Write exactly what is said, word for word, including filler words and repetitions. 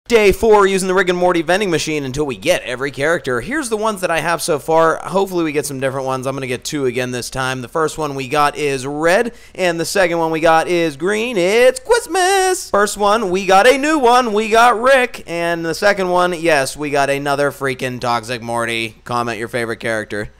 Day four, using the Rick and Morty vending machine until we get every character. Here's the ones that I have so far. Hopefully we get some different ones. I'm going to get two again this time. The first one we got is red, and the second one we got is green. It's Christmas! First one, we got a new one. We got Rick, and the second one, yes, we got another freaking Toxic Morty. Comment your favorite character.